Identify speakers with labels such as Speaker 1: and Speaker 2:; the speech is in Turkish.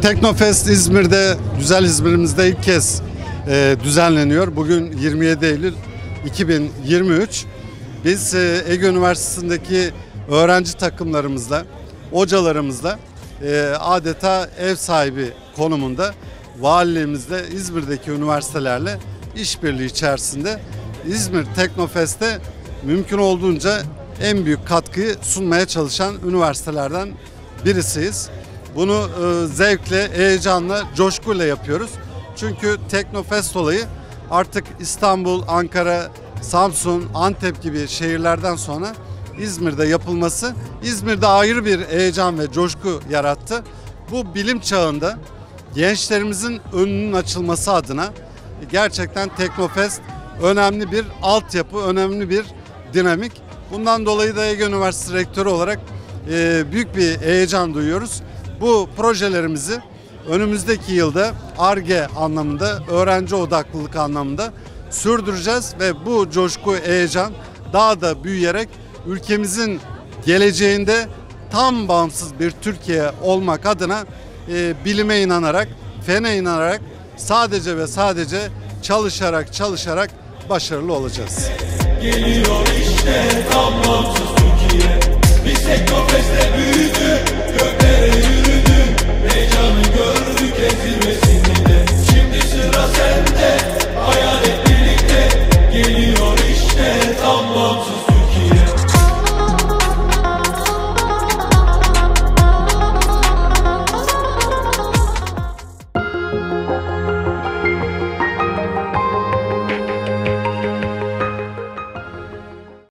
Speaker 1: Teknofest İzmir'de, güzel İzmir'imizde ilk kez düzenleniyor. Bugün 27 Eylül 2023. Biz Ege Üniversitesi'ndeki öğrenci takımlarımızla, hocalarımızla adeta ev sahibi konumunda valiliğimizle, İzmir'deki üniversitelerle işbirliği içerisinde İzmir Teknofest'e mümkün olduğunca en büyük katkıyı sunmaya çalışan üniversitelerden birisiyiz. Bunu zevkle, heyecanla, coşkuyla yapıyoruz. Çünkü Teknofest olayı artık İstanbul, Ankara, Samsun, Antep gibi şehirlerden sonra İzmir'de yapılması İzmir'de ayrı bir heyecan ve coşku yarattı. Bu bilim çağında gençlerimizin önünün açılması adına gerçekten Teknofest önemli bir altyapı, önemli bir dinamik. Bundan dolayı da Ege Üniversitesi Rektörü olarak büyük bir heyecan duyuyoruz. Bu projelerimizi önümüzdeki yılda Ar-Ge anlamında, öğrenci odaklılık anlamında sürdüreceğiz ve bu coşku, heyecan daha da büyüyerek ülkemizin geleceğinde tam bağımsız bir Türkiye olmak adına bilime inanarak, fene inanarak sadece ve sadece çalışarak başarılı olacağız.
Speaker 2: Geliyor işte tam bağımsız Türkiye. Biz Teknofest'te büyüdük, göklere